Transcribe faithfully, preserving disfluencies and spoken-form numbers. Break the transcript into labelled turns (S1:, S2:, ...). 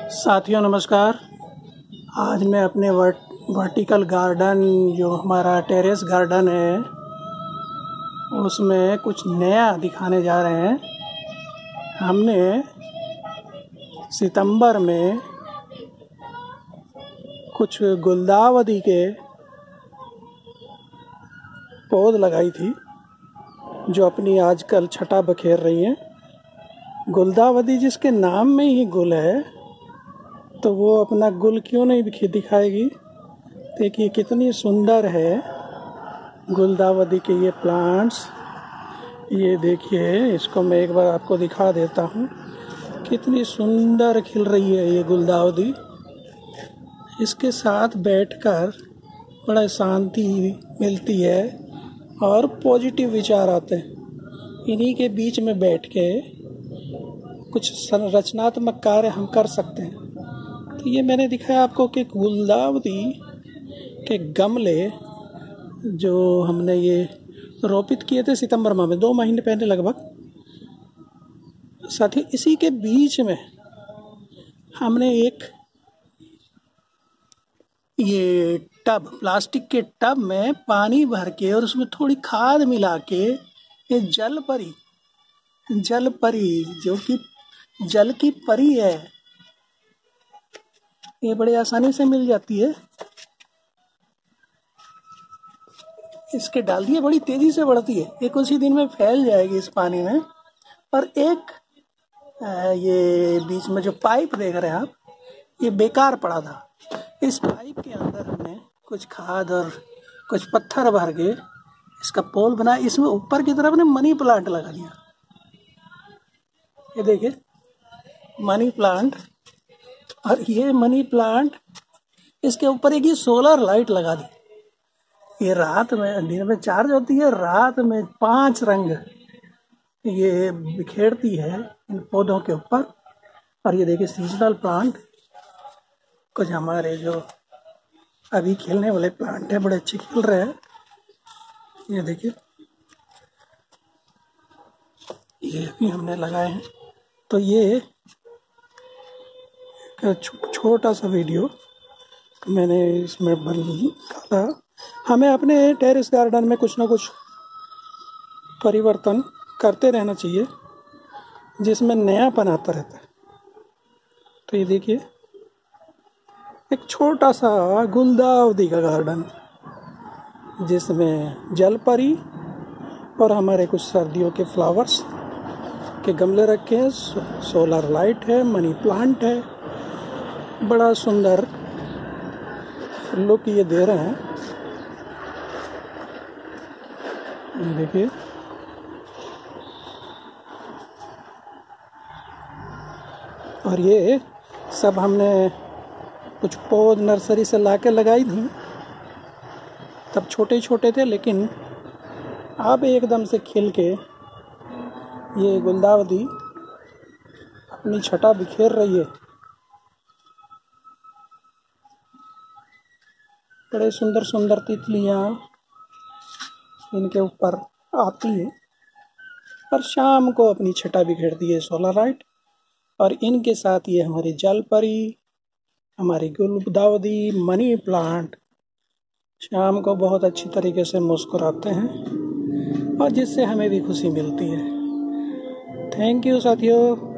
S1: साथियों नमस्कार। आज मैं अपने वर्ट वर्टिकल गार्डन जो हमारा टेरेस गार्डन है उसमें कुछ नया दिखाने जा रहे हैं। हमने सितंबर में कुछ गुलदावदी के पौध लगाई थी जो अपनी आजकल छटा बखेर रही हैं। गुलदावदी जिसके नाम में ही गुल है तो वो अपना गुल क्यों नहीं दिखाएगी। देखिए कितनी सुंदर है गुलदावदी के ये प्लांट्स। ये देखिए, इसको मैं एक बार आपको दिखा देता हूँ। कितनी सुंदर खिल रही है ये गुलदावदी। इसके साथ बैठकर बड़ा शांति मिलती है और पॉजिटिव विचार आते हैं। इन्हीं के बीच में बैठ के कुछ रचनात्मक कार्य हम कर सकते हैं। तो ये मैंने दिखाया आपको कि गुलदावदी के गमले जो हमने ये रोपित किए थे सितंबर माह में, दो महीने पहले लगभग। साथ ही इसी के बीच में हमने एक ये टब, प्लास्टिक के टब में पानी भर के और उसमें थोड़ी खाद मिला के ये जल परी जल परी जो कि जल की परी है, ये बड़े आसानी से मिल जाती है। इसके डालियाँ बड़ी तेजी से बढ़ती है, ये कुछ ही दिन में फैल जाएगी इस पानी में। और एक ये बीच में जो पाइप देख रहे हैं आप, ये बेकार पड़ा था। इस पाइप के अंदर हमने कुछ खाद और कुछ पत्थर भर के इसका पोल बनाया। इसमें ऊपर की तरफ ने मनी प्लांट लगा दिया। ये देखिए मनी प्लांट, और ये मनी प्लांट इसके ऊपर एक ही सोलर लाइट लगा दी। ये रात में, दिन में चार्ज होती है, रात में पांच रंग ये बिखेरती है इन पौधों के ऊपर। और ये देखिए सीजनल प्लांट, कुछ हमारे जो अभी खिलने वाले प्लांट है बड़े अच्छे खिल रहे हैं। ये देखिए ये भी हमने लगाए हैं। तो ये छोटा सा वीडियो मैंने इसमें निकाला। हमें अपने टेरेस गार्डन में कुछ ना कुछ परिवर्तन करते रहना चाहिए जिसमें नयापन आता रहता है। तो ये देखिए एक छोटा सा गुलदावदी का गार्डन जिसमें जलपरी और हमारे कुछ सर्दियों के फ्लावर्स के गमले रखे हैं, सो, सोलर लाइट है, मनी प्लांट है। बड़ा सुंदर लुक ये दे रहे हैं। देखिए और ये सब हमने कुछ पौध नर्सरी से लाके लगाई थी। तब छोटे छोटे थे, लेकिन अब एकदम से खिल के ये गुलदावदी अपनी छटा बिखेर रही है। बड़े सुंदर सुंदर तितलियाँ इनके ऊपर आती है और शाम को अपनी छटा बिखेरती है सोलर लाइट। और इनके साथ ये हमारी जलपरी, हमारी गुलदावदी, मनी प्लांट शाम को बहुत अच्छी तरीके से मुस्कुराते हैं और जिससे हमें भी खुशी मिलती है। थैंक यू साथियों।